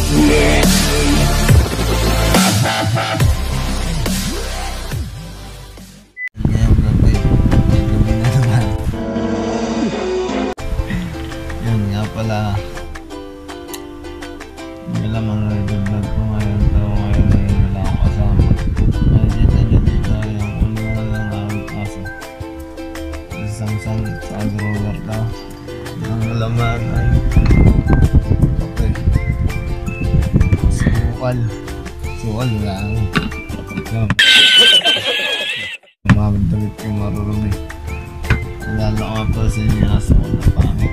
Ngayong gabi, gabi na naman. Yun nga pala. Hindi lang mga vlog ko ngayon. Pero ngayon ay wala akong kasama. Nakikita nyo dito yung ulungan ng aming aso. Isang sa agrower daw. Ang laman ay okay. Sukal. Sukal lang. Mamadalit yung marurumi. Nalala ko nga pala sa inyo yung aso ko na pangit.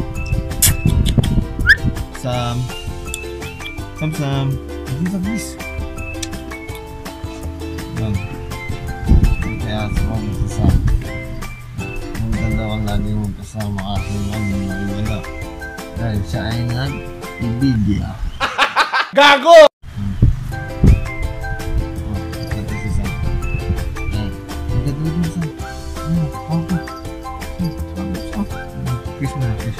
Sam. Dito please. Yan. Kaya aso ko sa Sam. Ang ganda ko lagi magkasama kasi naman wala. Dahil siya ay nag-ibigya. Gago! Kiss mo na, kiss.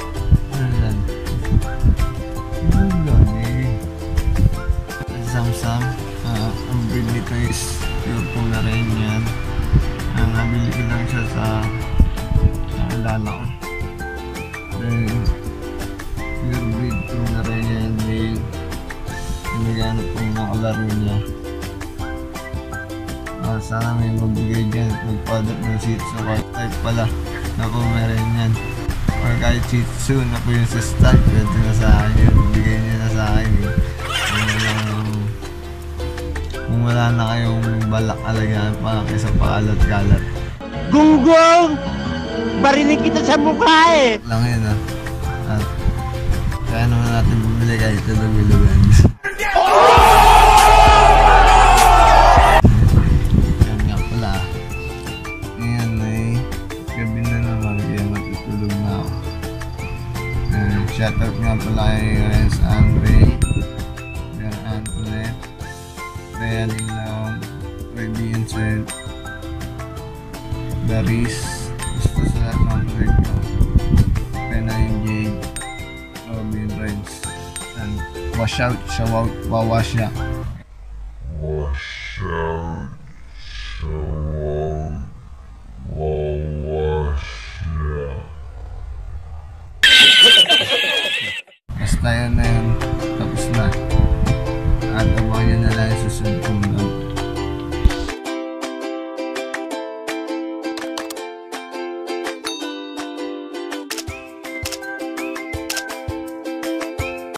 Sam-sam. Ang breed nito is pure Pomeranian. Nabili ko lang siya sa alala ko. Pure breed Pomeranian male. Pinaganap ko yung nakalaro niya. Sana may magbigay dyan at magpadap ng Shih Tzu type pala na Pomeranian or kahit Shih Tzu na po yung sa start, pwede na sa akin yun, bigay niya na sa akin yun. Kung wala na kayong balak alagaan pa kaysa pakalat-kalat. Gunggong! Barinig kita sa mukha eh! Lang yun at kaya naman natin bumili kahit tulog-ilugan. Shoutout nga pala kay Renz Andre, Jan Antoinette, Rhea Linlaw, Ray Vincent, Daris, gusto sa lahat ng vlog ko, Penay Jade, Robin Renz, and wash out, shout wawash ya. Wash out, shout wawash ya. Basta yun na yun, tapos na. At abangan nyo na lang yung susunod kong vlog.